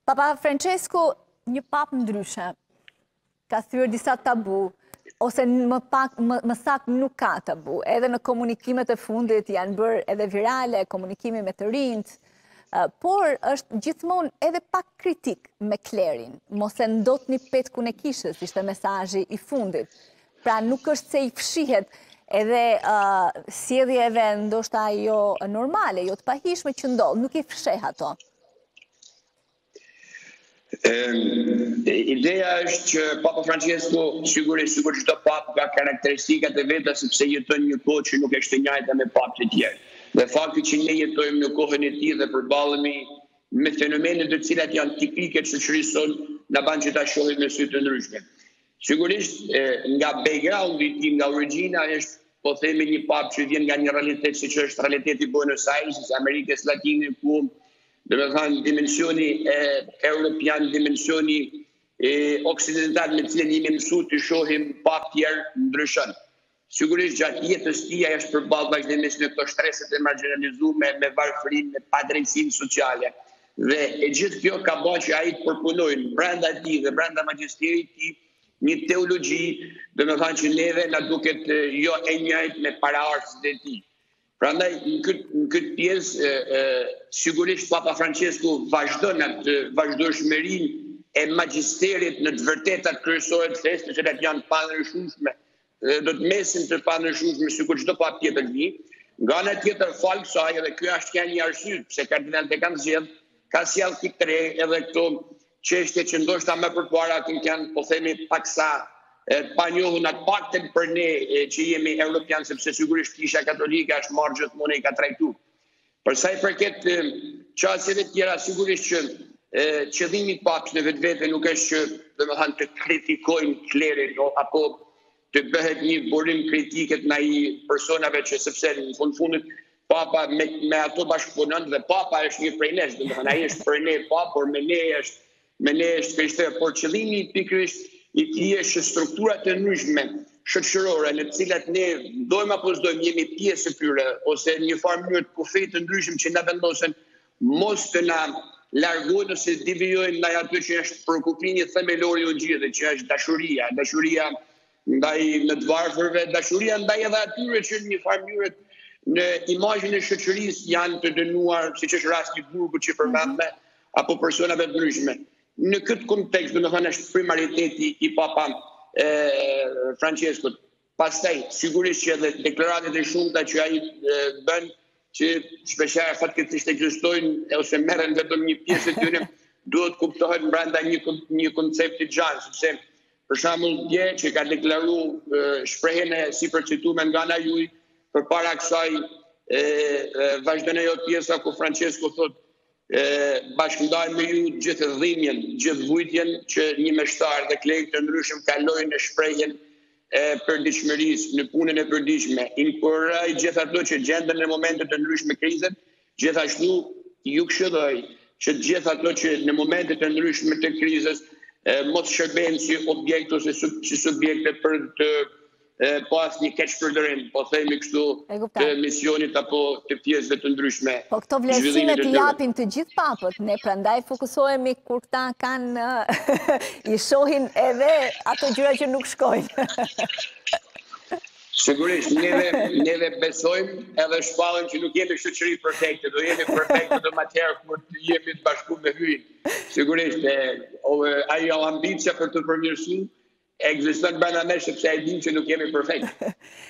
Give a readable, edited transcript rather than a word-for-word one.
Papa Françesku, një papë ndryshe, ka thyer disa tabu, ose më saktë nuk ka tabu. Edhe në komunikimet e fundit janë bërë edhe virale, komunikimi me të rinjt, por është gjithmonë edhe pak kritik me klerin. Mos e ndot një petkun e kishës, ishte mesazhi i fundit. Pra nuk është se i fshihet edhe sjelljeve ndoshta jo normale, jo të pahishme që ndodh, nuk i fsheh ato. Ideja është që Papa Françesku sigurisht çdo papë ka karakteristikat e veta sepse jeton një kohë që nuk është e njëjta me papët e tjerë. Dhe fakti që ne jetojmë në kohën e tij dhe përballemi me fenomene të cilat janë tipike të shoqërisë sonë na bën që ta shohim me sy të ndryshme. Sigurisht nga backgroundi i tij, nga origjina është po themi një papë që vjen nga një realitet siç është realiteti i Buenos Aires, Amerikës Latine, ku dhe me thënë dimensioni europian, dimensioni oksidental me cilën jemi mësuar të shohim papë tjerë ndryshon. Sigurisht gjatë jetës tij ai është përballë vazhdimisht me këto shtreset e marginalizuar, me varfërinë, me padrejtësinë sociale. Dhe e gjithë kjo ka bërë që ai të përpunojnë brenda tij dhe brenda magjisterit tij një teologji, dhe me thënë që neve na duket jo e njëjtë me paraardhësit e tij. Prandaj në këtë pjesë sigurisht Papa Françesku vazhdon atë vazhdueshmërinë e magjisterit në të vërtetat kryesore të fesë, që janë panërshueshme, do të mesin të panërshueshme sikur çdo papë tjetër vi. Nga ana tjetër fal kësaj, edhe ky është një arsye pse kardinalët e kanë zgjedh, ka sjell pikë edhe këto çështje që ndoshta më përpara kanë, po themi, paksa pa njohur atë paktën për ne që jemi europian, sepse sigurisht Kisha Katolike është marrë gjithmonë i ka trajtuar. Për sa i përket çështjeve të tjera, sigurisht që qëllimi i papës në vetvete nuk është që domethënë të kritikojnë klerin apo të bëhet një burim kritike të ndaj personave që sepse në fundit papa me ato bashkëpunon dhe papa është një prej nesh, domethënë ai është për ne papa, por me ne është krishterë, por qëllimi pikërisht i tij është strukturat e ndryshme shoqërore në të cilat ne dojmë apo s'dojmë jemi pjesë e tyre, ose një farë mënyrë të kufit të ndryshëm që na vendosen mos të na largojnë ose devijojnë ndaj aty që është shpërkufimi themelor i ungjillit, që është dashuria ndaj në të varfërve, dashuria ndaj edhe atyre që në një farë mënyrë në imazhin e shoqërisë janë të dënuar, siç është rasti i burgut që përmendme, apo personave të ndryshme. Në këtë kontekst, domethënë është primariteti i Papa Françeskut. Pastaj, sigurisht që edhe deklaratat e shumta që ai bën, që shpeshherë fatkeqësisht ekzistojnë ose merren vetëm një pjesë e tyre, duhet kuptohet brenda një koncepti gjatë, sepse për shembull dje që ka deklaruar shprehjen e sipërcituar nga ana juaj, përpara kësaj vazhdon ajo pjesa ku Françesku thotë bashkëndaj me ju gjithë dhimbjen, gjithë vujtjen që një meshtar dhe klerikë të ndryshëm kalojnë në shprehjen e përditshmërisë, në punën e përditshme. Inkuraj gjithë ato që gjenden në momente të ndryshme krizet, gjithashtu ju këshilloj që gjithë ato që në momente të ndryshme të krizës mos shërbejnë si objekt ose si subjekte për të pas një keqpërdorim, po themi kështu, të misionit apo të pjesëve të ndryshme. Po këto vlerësime të japin të gjithë papët, ne prandaj fokusohemi kur këta kanë i shohin edhe ato gjëra që nuk shkojnë. Sigurisht, neve besojmë edhe shpallim që nuk jemi shoqëri perfekte, do jemi perfekte do atëherë kur të jemi të bashkuar me hyjin. Sigurisht, ajo ambicia për të përmirësuar ekziston brenda nesh sepse ai din që nuk jemi perfekt.